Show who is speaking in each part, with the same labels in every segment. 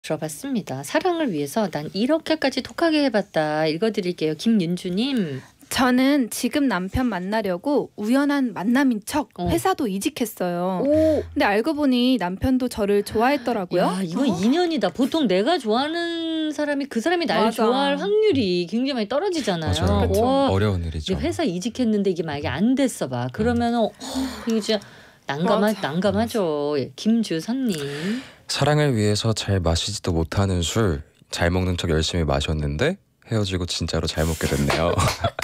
Speaker 1: 들어봤습니다. 사랑을 위해서 난 이렇게까지 독하게 해봤다. 읽어드릴게요. 김윤주님.
Speaker 2: 저는 지금 남편 만나려고 우연한 만남인 척
Speaker 1: 어.
Speaker 2: 회사도 이직했어요.
Speaker 1: 오,
Speaker 2: 근데 알고 보니 남편도 저를 좋아했더라고요.
Speaker 1: 야, 이건 인연이다. 보통 내가 좋아하는 사람이 그 사람이 날
Speaker 2: 맞아.
Speaker 1: 좋아할 확률이 굉장히 많이 떨어지잖아요.
Speaker 3: 맞아요.
Speaker 2: 그쵸.
Speaker 1: 와,
Speaker 3: 어려운 일이죠.
Speaker 1: 이제 회사 이직했는데 이게 만약에 안 됐어 봐. 그러면은 이거 진짜
Speaker 2: 맞아.
Speaker 1: 난감하죠. 예, 김주선님.
Speaker 3: 사랑을 위해서 잘 마시지도 못하는 술, 잘 먹는 척 열심히 마셨는데 헤어지고 진짜로 잘 먹게 됐네요.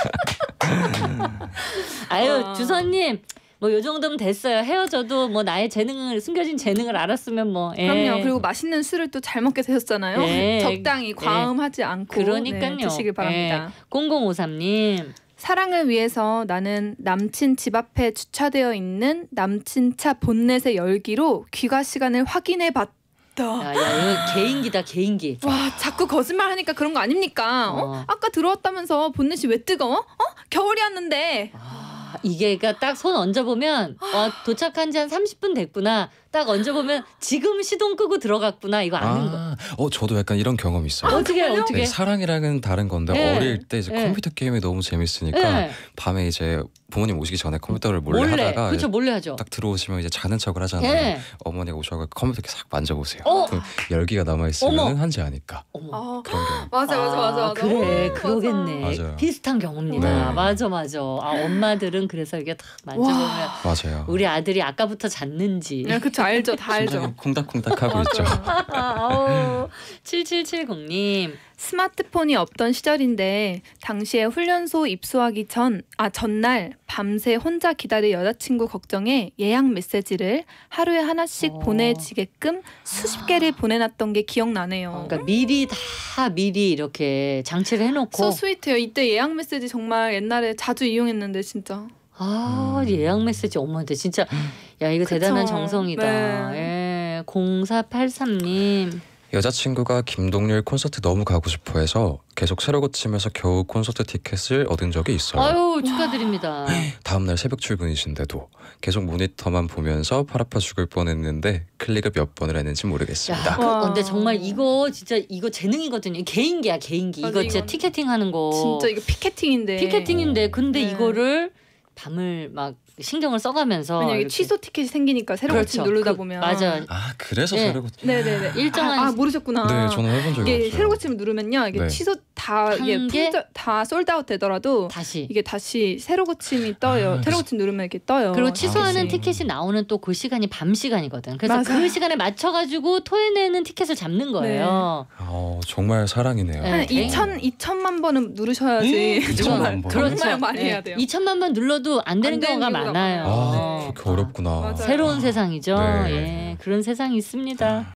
Speaker 1: 아유
Speaker 2: 와.
Speaker 1: 주선님. 뭐 요 정도면 됐어요. 헤어져도 뭐 나의 재능을 숨겨진 재능을 알았으면 뭐. 예.
Speaker 2: 그럼요. 그리고 맛있는 술을 또 잘 먹게 되셨잖아요.
Speaker 1: 예.
Speaker 2: 적당히 과음하지 않고
Speaker 1: 그러니까요.
Speaker 2: 네, 드시길 바랍니다.
Speaker 1: 0053님.
Speaker 2: 사랑을 위해서 나는 남친 집 앞에 주차되어 있는 남친 차 본넷의 열기로 귀가 시간을 확인해 봤다.
Speaker 1: 야, 이거 개인기다 개인기.
Speaker 2: 와, 자꾸 거짓말 하니까 그런 거 아닙니까? 아까 들어왔다면서 본넷이 왜 뜨거워? 겨울이었는데.
Speaker 1: 이게가 딱 손 얹어보면 도착한 지 한 30분 됐구나. 딱 얹어보면 지금 시동 끄고 들어갔구나. 이거 아는 거.
Speaker 3: 저도 약간 이런 경험이 있어요.
Speaker 1: 어떻게
Speaker 3: 네, 사랑이랑은 다른 건데
Speaker 1: 네.
Speaker 3: 어릴 때 이제
Speaker 1: 네.
Speaker 3: 컴퓨터 게임이 너무 재밌으니까
Speaker 1: 네.
Speaker 3: 밤에 이제 부모님 오시기 전에 컴퓨터를 몰래 하다가
Speaker 1: 그렇죠. 몰래 하죠.
Speaker 3: 딱 들어오시면 이제 자는 척을 하잖아요.
Speaker 1: 네.
Speaker 3: 어머니가 오셔서 컴퓨터 이렇게 싹 만져보세요.
Speaker 1: 어?
Speaker 3: 그럼 열기가 남아있으면 한지 아니까.
Speaker 1: 어머.
Speaker 3: 그런 경험.
Speaker 2: 맞아.
Speaker 1: 그래 그러겠네.
Speaker 3: 맞아요.
Speaker 1: 비슷한 경험입니다.
Speaker 3: 네.
Speaker 1: 맞아. 엄마들은 그래서 이게 다 만져보면
Speaker 3: 맞아요.
Speaker 1: 우리 아들이 아까부터 잤는지.
Speaker 2: 네, 그쵸. 알죠. 다 알죠.
Speaker 3: 심장이 콩닥콩닥 하고 있죠.
Speaker 1: 7770님.
Speaker 2: 스마트폰이 없던 시절인데 당시에 훈련소 입소하기 전날 밤새 혼자 기다릴 여자친구 걱정에 예약 메시지를 하루에 하나씩 보내지게끔 수십 개를 보내놨던 게 기억나네요.
Speaker 1: 그러니까 미리 이렇게 장치를 해놓고.
Speaker 2: So sweet해요. 이때 예약 메시지 정말 옛날에 자주 이용했는데 진짜.
Speaker 1: 예약 메시지 어머한테 진짜 야 이거
Speaker 2: 그쵸.
Speaker 1: 대단한 정성이다.
Speaker 2: 네.
Speaker 1: 예. 0483님.
Speaker 3: 여자친구가 김동률 콘서트 너무 가고 싶어 해서 계속 새로 고치면서 겨우 콘서트 티켓을 얻은 적이 있어요.
Speaker 1: 아유 축하드립니다.
Speaker 3: 다음날 새벽 출근이신데도 계속 모니터만 보면서 팔 아파 죽을 뻔했는데 클릭을 몇 번을 했는지 모르겠습니다.
Speaker 1: 야, 근데 정말 이거 진짜 이거 재능이거든요. 개인기야 개인기.
Speaker 2: 맞아,
Speaker 1: 이거 진짜
Speaker 2: 이건
Speaker 1: 티켓팅하는 거.
Speaker 2: 진짜 이거 피켓팅인데.
Speaker 1: 근데
Speaker 2: 네.
Speaker 1: 이거를 밤을 막 신경을 써가면서
Speaker 2: 만약에
Speaker 1: 이렇게.
Speaker 2: 취소 티켓이 생기니까 새로 고침 누르다 보면
Speaker 1: 맞아.
Speaker 3: 그래서
Speaker 1: 네.
Speaker 3: 새로 고치.
Speaker 2: 네네네.
Speaker 1: 일정한
Speaker 2: 모르셨구나.
Speaker 3: 네, 저는 해본 적이
Speaker 2: 이게
Speaker 3: 없어요.
Speaker 2: 새로 고침을 누르면요, 이게
Speaker 3: 네.
Speaker 2: 취소 다
Speaker 1: 한 개?
Speaker 2: 다 솔드아웃 되더라도
Speaker 1: 다시.
Speaker 2: 이게 다시 새로 고침이 떠요. 새로 고침 누르면 이렇게 떠요.
Speaker 1: 그리고 취소하는
Speaker 2: 티켓이.
Speaker 1: 티켓이 나오는 또 그 시간이 밤 시간이거든. 그래서
Speaker 2: 맞아요.
Speaker 1: 그 시간에 맞춰가지고 토해내는 티켓을 잡는 거예요.
Speaker 3: 정말 사랑이네요.
Speaker 1: 네.
Speaker 2: 한 2천만 번은 누르셔야지.
Speaker 3: 2천만 번.
Speaker 1: 그렇죠.
Speaker 2: 정말 많이 해야 돼요.
Speaker 1: 2천만 번 눌러도 안 되는
Speaker 2: 안 되는
Speaker 1: 경우가
Speaker 2: 경우가
Speaker 1: 많아요.
Speaker 2: 많아요.
Speaker 3: 그렇게 어렵구나.
Speaker 2: 맞아요.
Speaker 1: 새로운 세상이죠.
Speaker 3: 네.
Speaker 1: 예, 그런 세상이 있습니다.